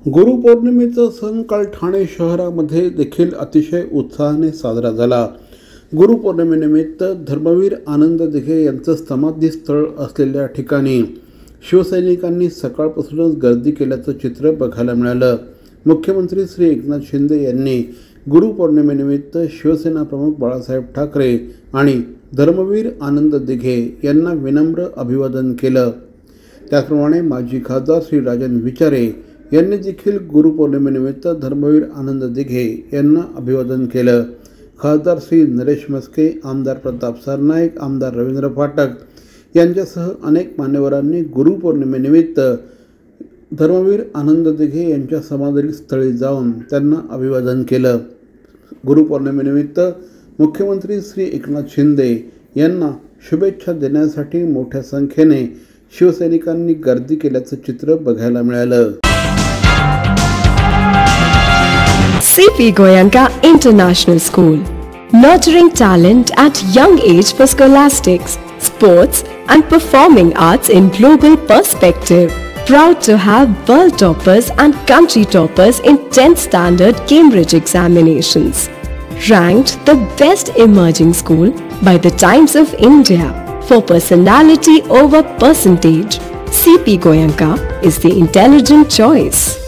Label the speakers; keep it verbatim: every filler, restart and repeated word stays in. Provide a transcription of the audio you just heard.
Speaker 1: गुरुपौर्णिमेचा सण काल ठाणे शहरामध्ये देखील अतिशय उत्साहाने साजरा झाला। गुरुपौर्णिमेनिमित्त धर्मवीर आनंद दिघे यांचं समाधीस्थळ असलेल्या ठिकाणी शिवसैनिकांनी सकाळपासूनच गर्दी केल्याचं चित्र बघायला मिळालं। मुख्यमंत्री श्री एकनाथ शिंदे यांनी गुरुपौर्णिमेनिमित्त शिवसेना प्रमुख बाळासाहेब ठाकरे आणि धर्मवीर आनंद दिघे यांना विनम्र अभिवादन केलं। त्याचप्रमाणे माजी खासदार श्री राजन विचारे यांनी देखील गुरुपौर्णिमेनिमित्त धर्मवीर आनंद दिघे यांना अभिवादन केलं। खासदार श्री नरेश मस्के, आमदार प्रताप सरनाईक, आमदार रवींद्र फाटक यांच्यासह अनेक मान्यवरांनी गुरुपौर्णिमेनिमित्त धर्मवीर आनंद दिघे यांच्या समाधीस्थळी जाऊन त्यांना अभिवादन केलं। गुरुपौर्णिमेनिमित्त मुख्यमंत्री श्री एकनाथ शिंदे यांना शुभेच्छा देण्यासाठी मोठ्या संख्येने शिवसैनिकांनी गर्दी केल्याचं चित्र बघायला मिळालं।
Speaker 2: C P Goenka International School, nurturing talent at young age for scholastics, sports and performing arts in global perspective. Proud to have world toppers and country toppers in tenth standard Cambridge examinations. Ranked the best emerging school by the Times of India for personality over percentage. C P Goenka is the intelligent choice.